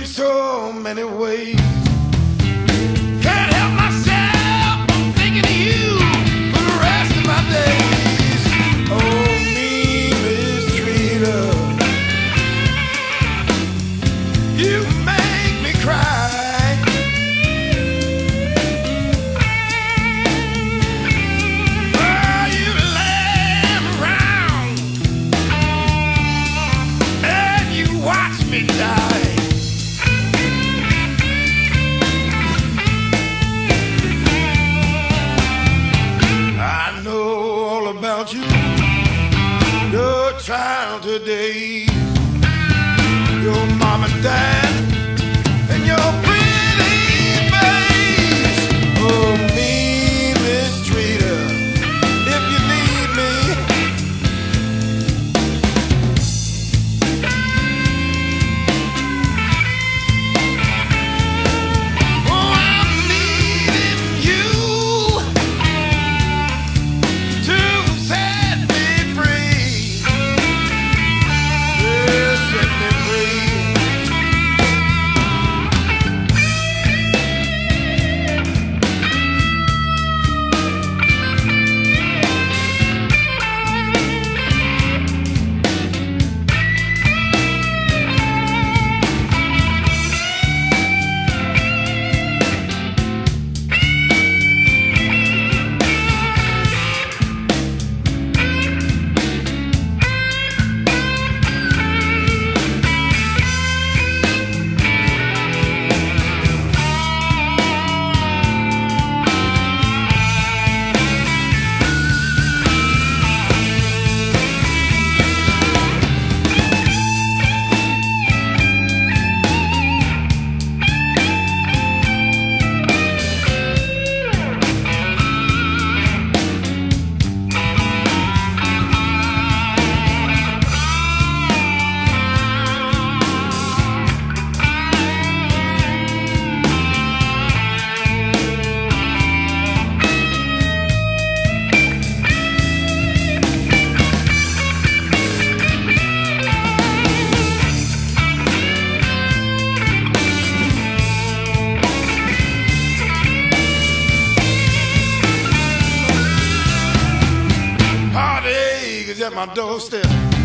so many ways. Can't help myself, I'm thinking of you for the rest of my days. Oh, me mistreater, you make me cry. Oh, you lay around and you watch me die. About you, your childhood days, your mom and dad, and your pretty face. Oh, me mistreater, if you need me. Oh, I'm needing you to set me free. Yeah, set me free. Heartache is at my doorstep.